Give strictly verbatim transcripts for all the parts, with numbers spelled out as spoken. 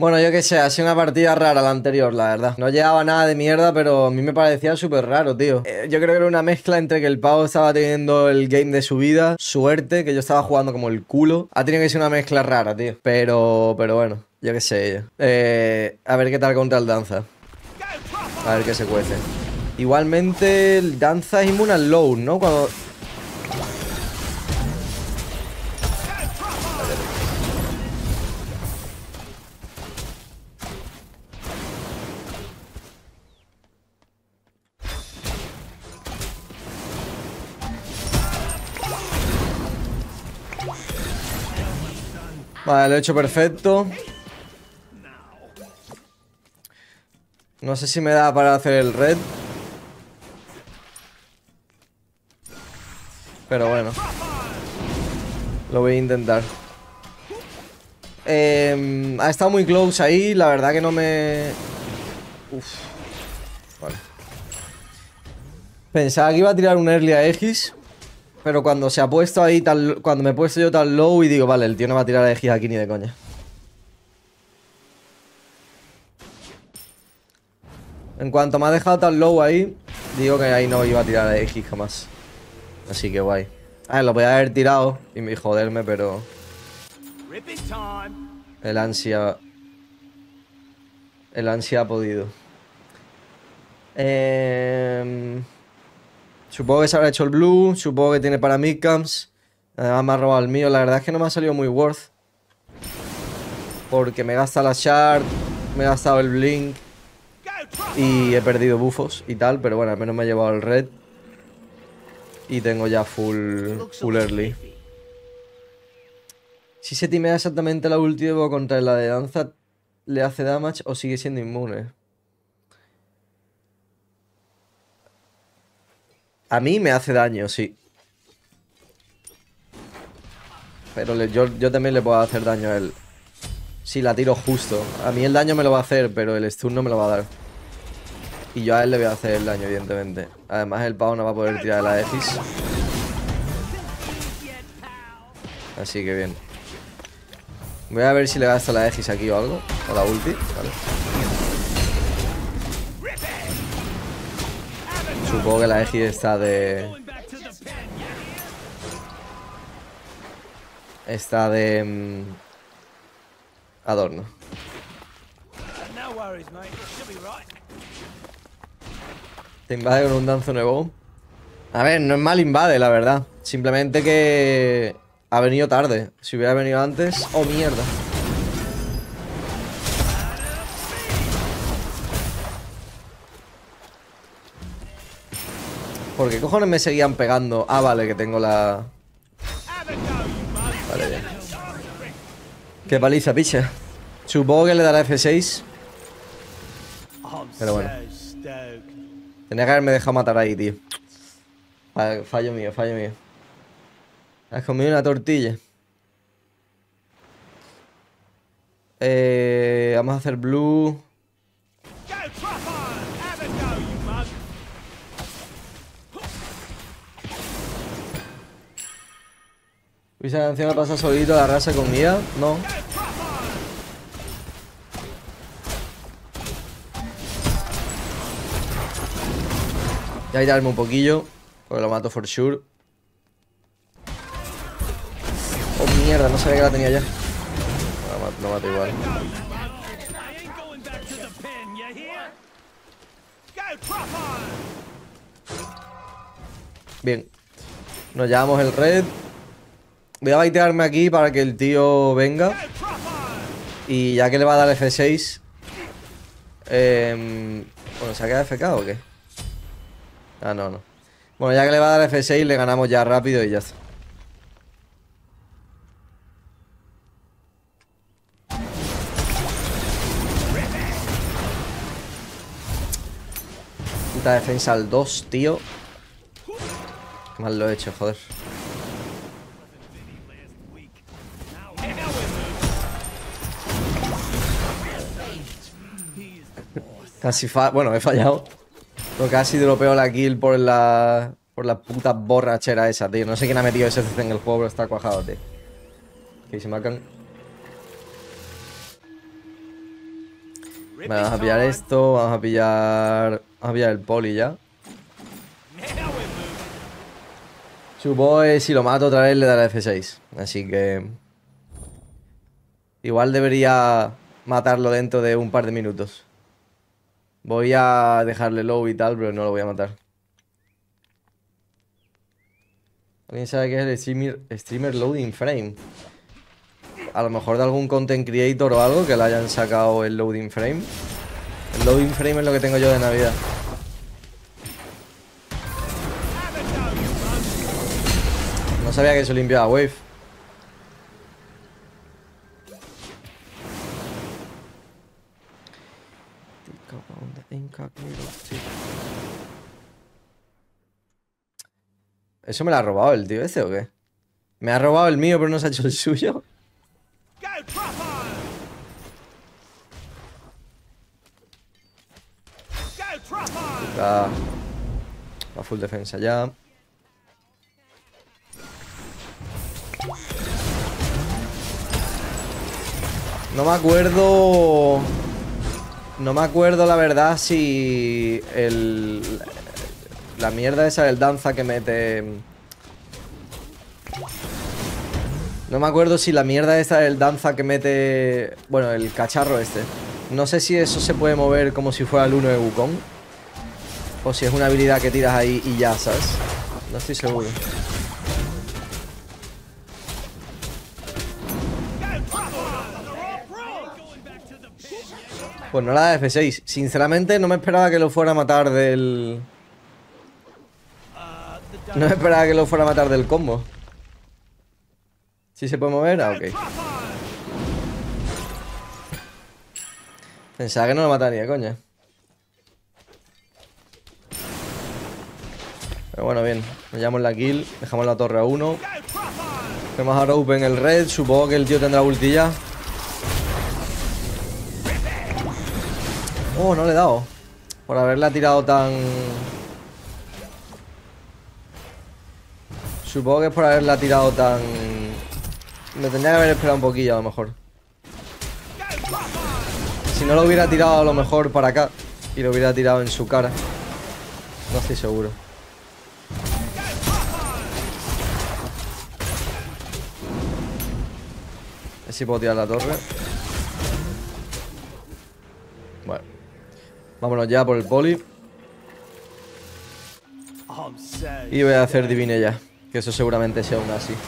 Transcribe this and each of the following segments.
Bueno, yo qué sé, ha sido una partida rara la anterior, la verdad. No llevaba nada de mierda, pero a mí me parecía súper raro, tío. Eh, yo creo que era una mezcla entre que el pavo estaba teniendo el game de su vida, suerte, que yo estaba jugando como el culo. Ha tenido que ser una mezcla rara, tío. Pero, pero bueno, yo qué sé. Yo. Eh, a ver qué tal contra el Danza. A ver qué se cuece. Igualmente, el Danza es inmune al low, ¿no? Cuando... Vale, lo he hecho perfecto. No sé si me da para hacer el red. Pero bueno. Lo voy a intentar. Eh, ha estado muy close ahí. La verdad que no me... Uf. Vale. Pensaba que iba a tirar un early a Aegis. Pero cuando se ha puesto ahí tan... Cuando me he puesto yo tan low y digo, vale, el tío no va a tirar a Aegis aquí ni de coña. En cuanto me ha dejado tan low ahí, digo que ahí no iba a tirar a Aegis jamás. Así que guay. A ver, lo podía haber tirado y joderme, pero... El ansia... El ansia ha podido. Eh... Supongo que se habrá hecho el blue. Supongo que tiene para midcamps. Además me ha robado el mío. La verdad es que no me ha salido muy worth. Porque me gasta la shard. Me he gastado el blink. Y he perdido buffos y tal. Pero bueno, al menos me he llevado el red. Y tengo ya full, full early. Si se timea exactamente la ulti de Bo contra la de Danza, ¿le hace damage o sigue siendo inmune? A mí me hace daño, sí. Pero le, yo, yo también le puedo hacer daño a él. Si la tiro justo. A mí el daño me lo va a hacer, pero el stun no me lo va a dar. Y yo a él le voy a hacer el daño, evidentemente. Además el pavo no va a poder tirar la Aegis. Así que bien. Voy a ver si le gasto la Aegis aquí o algo. O la ulti, vale. Supongo que la Aegis está de... Está de... Um, adorno. Te invade con un danzo nuevo. A ver, no es mal invade, la verdad. Simplemente que... Ha venido tarde. Si hubiera venido antes... ¡Oh, mierda! ¿Por qué cojones me seguían pegando? Ah, vale, que tengo la... Vale, bien. Qué paliza, picha. Supongo que le dará F seis. Pero bueno. Tenía que haberme dejado matar ahí, tío. Fallo mío, fallo mío. Has comido una tortilla. Eh, vamos a hacer blue. ¿Esa canción la pasa solito la raza con guía? No. Ya hay que darme un poquillo. Porque lo mato for sure. Oh, mierda, no sabía que la tenía ya. Lo mato, lo mato igual. Bien. Nos llevamos el red. Voy a baitearme aquí para que el tío venga. Y ya que le va a dar F seis. Eh, bueno, ¿se ha quedado F K o qué? Ah, no, no. Bueno, ya que le va a dar F seis, le ganamos ya rápido y ya está. Puta defensa al dos, tío. Qué mal lo he hecho, joder. Casi fa... Bueno, he fallado. Pero casi dropeo la kill por la... Por la puta borrachera esa, tío. No sé quién ha metido ese C C en el juego, pero está cuajado, tío. Que se marcan. Vale, vamos a pillar esto, vamos a pillar... Vamos a pillar el poli ya. Supongo que si lo mato otra vez le dará F seis. Así que... Igual debería matarlo dentro de un par de minutos. Voy a dejarle low y tal, pero no lo voy a matar. ¿Alguien sabe qué es el streamer, streamer loading frame? A lo mejor de algún content creator o algo que le hayan sacado el loading frame. El loading frame es lo que tengo yo de Navidad. No sabía que se limpiaba Wave. ¿Eso me lo ha robado el tío ese o qué? ¿Me ha robado el mío pero no se ha hecho el suyo? Está a full defensa ya. No me acuerdo... No me acuerdo la verdad si el... La mierda esa del danza que mete... No me acuerdo si la mierda esa del danza que mete... Bueno, el cacharro este. No sé si eso se puede mover como si fuera el uno de Wukong. O si es una habilidad que tiras ahí y ya, ¿sabes? No estoy seguro. Pues no la da F seis. Sinceramente no me esperaba que lo fuera a matar del... No me esperaba que lo fuera a matar del combo. ¿Sí se puede mover? Ah, ok. Pensaba que no lo mataría, coña. Pero bueno, bien. Nos llevamos la kill. Dejamos la torre a uno. Tenemos a Rope en el red. Supongo que el tío tendrá ulti ya. Oh, no le he dado. Por haberla tirado tan... Supongo que es por haberla tirado tan... Me tendría que haber esperado un poquillo a lo mejor. Si no lo hubiera tirado a lo mejor para acá y lo hubiera tirado en su cara. No estoy seguro. A ver si puedo tirar la torre. Bueno. Vámonos ya por el poli. Y voy a hacer divine ya. Que eso seguramente sea una así.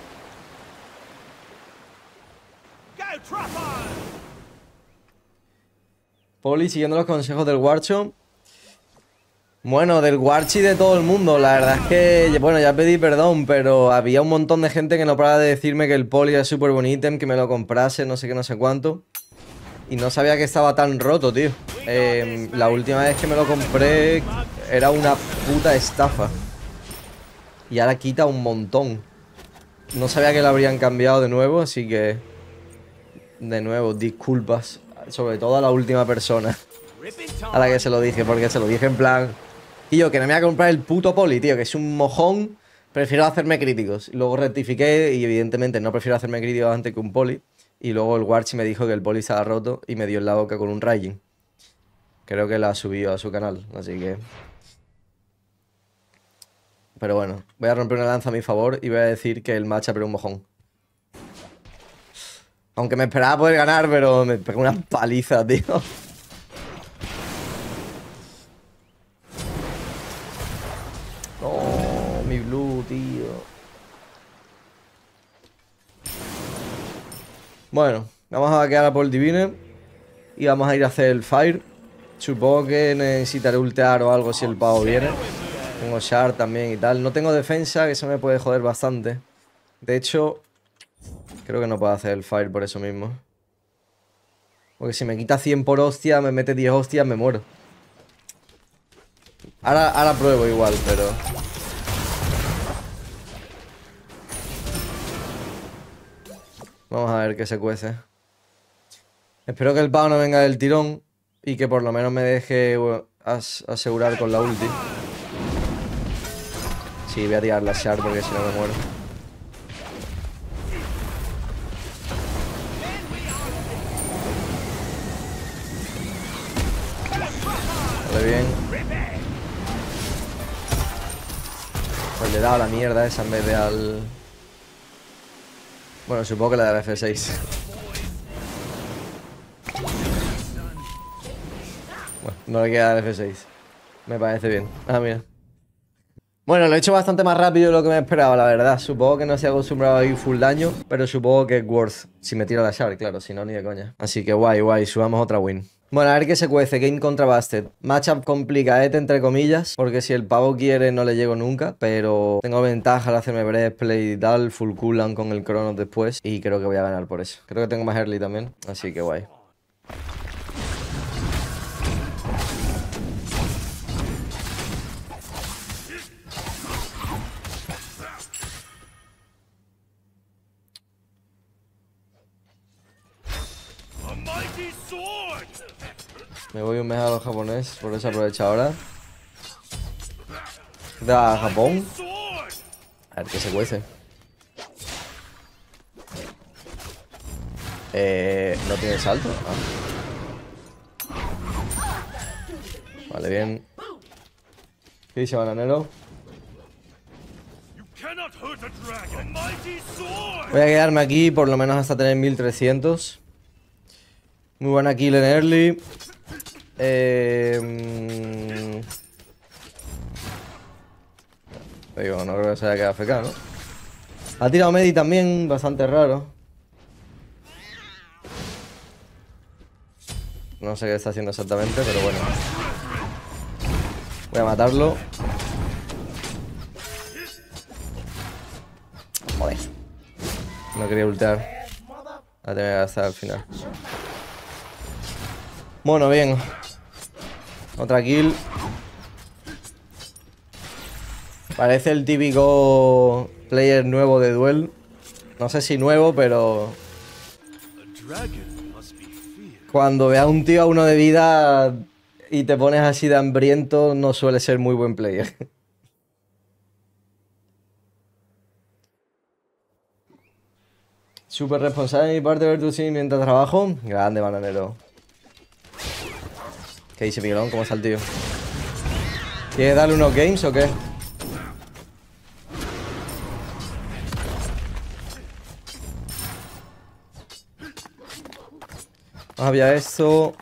Poli siguiendo los consejos del Warcho. Bueno, del Warchi de todo el mundo. La verdad es que, bueno, ya pedí perdón, pero había un montón de gente que no paraba de decirme que el Poli era súper buen ítem, que me lo comprase, no sé qué, no sé cuánto. Y no sabía que estaba tan roto, tío. Eh, la última vez que me lo compré era una puta estafa. Y ahora quita un montón. No sabía que lo habrían cambiado de nuevo, así que... De nuevo, disculpas. Sobre todo a la última persona a la que se lo dije, porque se lo dije en plan... Y yo, que no me voy a comprar el puto Poli, tío, que es un mojón. Prefiero hacerme críticos. Y luego rectifiqué y evidentemente no prefiero hacerme críticos antes que un Poli. Y luego el Warchi me dijo que el Poli estaba roto y me dio en la boca con un Raijin. Creo que la subió a su canal, así que... Pero bueno, voy a romper una lanza a mi favor y voy a decir que el matchup era un mojón. Aunque me esperaba poder ganar, pero me pegó una paliza, tío. Oh, mi blue, tío. Bueno, vamos a vaquear a por el Divine. Y vamos a ir a hacer el Fire. Supongo que necesitaré ultear o algo si el pavo viene. Tengo Shard también y tal. No tengo defensa, que eso me puede joder bastante. De hecho... Creo que no puedo hacer el Fire por eso mismo. Porque si me quita cien por hostia, me mete diez hostias, me muero. Ahora, ahora pruebo igual, pero... Vamos a ver qué se cuece. Espero que el pavo no venga del tirón. Y que por lo menos me deje as asegurar con la ulti. Sí, voy a tirar la Shard porque si no me muero. Vale, bien. Pues le he dado la mierda esa en vez de al... Bueno, supongo que la de la F seis. Bueno, no le queda la F seis. Me parece bien. Ah, mira. Bueno, lo he hecho bastante más rápido de lo que me esperaba, la verdad. Supongo que no se ha acostumbrado a ir full daño, pero supongo que es worth. Si me tiro la Shard, claro, si no, ni de coña. Así que guay, guay, subamos otra win. Bueno, a ver qué se cuece. Game contra Bastet. Matchup complicadete, entre comillas, porque si el pavo quiere no le llego nunca, pero tengo ventaja al hacerme breastplate y tal, full cooldown con el Cronos después, y creo que voy a ganar por eso. Creo que tengo más early también, así que guay. Me voy un mes a lo japonés, por eso aprovecho ahora. Da Japón. A ver qué se cuece. Eh, ¿No tiene salto? Ah. Vale, bien. ¿Qué dice Bananero? Voy a quedarme aquí por lo menos hasta tener mil trescientos. Muy buena kill en early. Eh, mmm... Digo, no creo que se haya quedado A F K, ¿no? Ha tirado Medi también, bastante raro. No sé qué está haciendo exactamente, pero bueno. Voy a matarlo. Joder. No quería ultear. A tener que gastar al final. Bueno, bien. Otra kill. Parece el típico player nuevo de Duel. No sé si nuevo, pero... Cuando veas a un tío a uno de vida y te pones así de hambriento, no suele ser muy buen player. Súper responsable de mi parte ver tu stream mientras trabajo. Grande, Bananero. ¿Qué dice Miguelón? ¿Cómo está el tío? ¿Quieres darle unos games o qué? Había eso.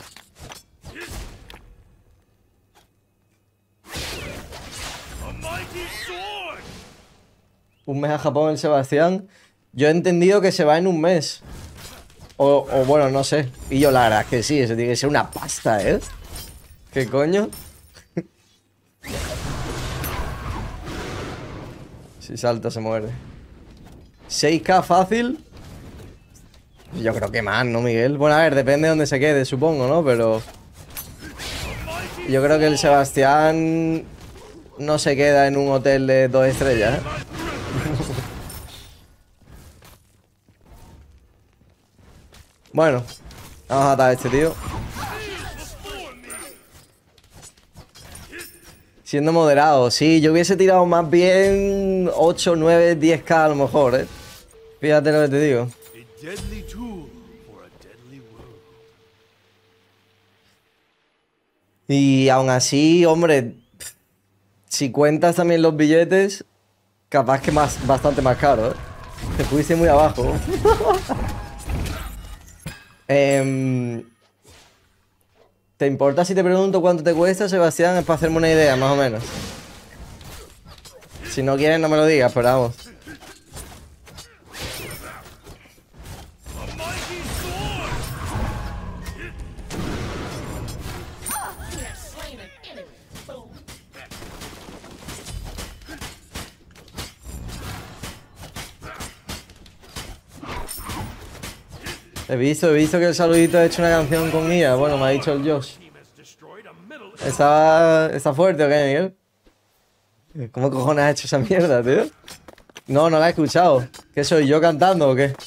Un mes a Japón el Sebastián. Yo he entendido que se va en un mes. O, o bueno, no sé. Y yo la verdad es que sí, eso tiene que ser una pasta, ¿eh? ¿Qué coño? Si salta se muere. seis K fácil. Yo creo que más, ¿no, Miguel? Bueno, a ver, depende de dónde se quede, supongo, ¿no? Pero... yo creo que el Sebastián no se queda en un hotel de dos estrellas, ¿eh? Bueno, vamos a matar a este tío. Siendo moderado, sí, yo hubiese tirado más bien ocho, nueve, diez K a lo mejor, ¿eh? Fíjate lo que te digo. Y aún así, hombre, si cuentas también los billetes, capaz que más, bastante más caro, ¿eh? Te fuiste muy abajo. eh, ¿Te importa si te pregunto cuánto te cuesta, Sebastián? Es para hacerme una idea, más o menos. Si no quieres, no me lo digas, pero vamos. He visto, he visto que el saludito ha hecho una canción con I A. Bueno, me ha dicho el Josh. ¿Está, está fuerte o qué, Miguel? ¿Cómo cojones ha hecho esa mierda, tío? No, no la he escuchado. ¿Qué soy yo cantando o qué?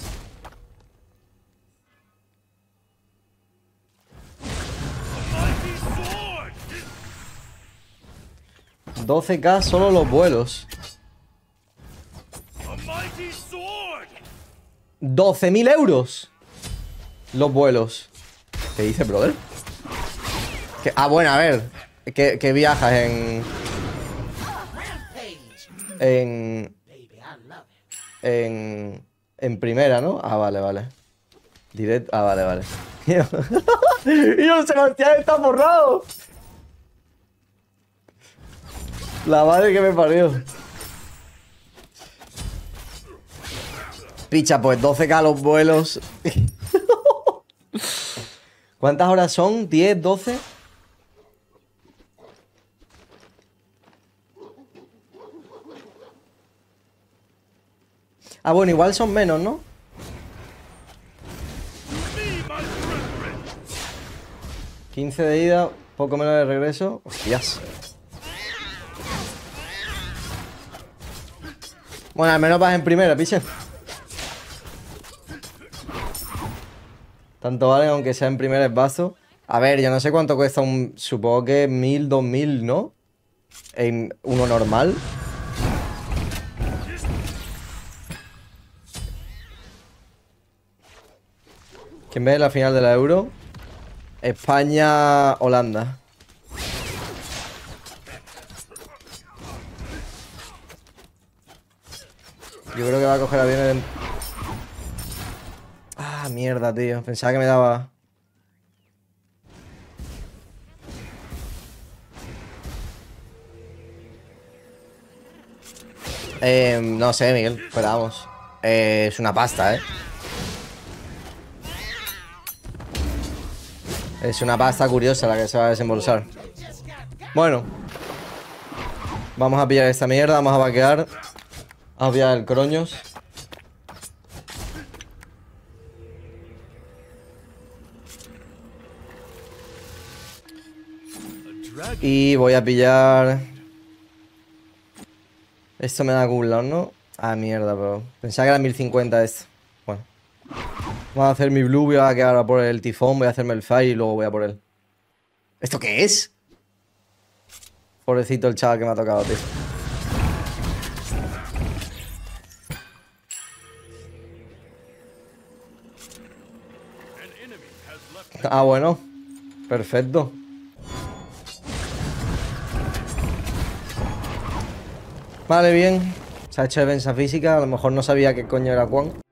doce K solo los vuelos. doce mil euros. Los vuelos. ¿Qué dice, brother? Que, ah, bueno, a ver. Que, que viajas en... En... En... En primera, ¿no? Ah, vale, vale. Direct... Ah, vale, vale. ¡Y el Sebastián está borrado! La madre que me parió. Picha, pues doce K los vuelos. ¿Cuántas horas son? ¿diez, doce? Ah, bueno, igual son menos, ¿no? quince de ida, poco menos de regreso. Hostias. Bueno, al menos vas en primera, piche. Tanto vale, aunque sea en primer esbazo. A ver, yo no sé cuánto cuesta un... Supongo que mil, dos mil, ¿no? En uno normal. ¿Quién ve la final de la Euro? España-Holanda. Yo creo que va a coger aviones en... Ah, mierda, tío. Pensaba que me daba... Eh, no sé, Miguel. Pero vamos. Eh, es una pasta, ¿eh? Es una pasta curiosa la que se va a desembolsar. Bueno. Vamos a pillar esta mierda. Vamos a vaquear. Vamos a pillar el croños. Y voy a pillar... Esto me da cooldown, ¿no? Ah, mierda, pero... Pensaba que era mil cincuenta esto. Bueno. Vamos a hacer mi blue, voy a quedar a por el tifón, voy a hacerme el fire y luego voy a por él. ¿Esto qué es? Pobrecito el chaval que me ha tocado, tío. Ah, bueno. Perfecto. Vale, bien. Se ha hecho defensa física. A lo mejor no sabía qué coño era Quan.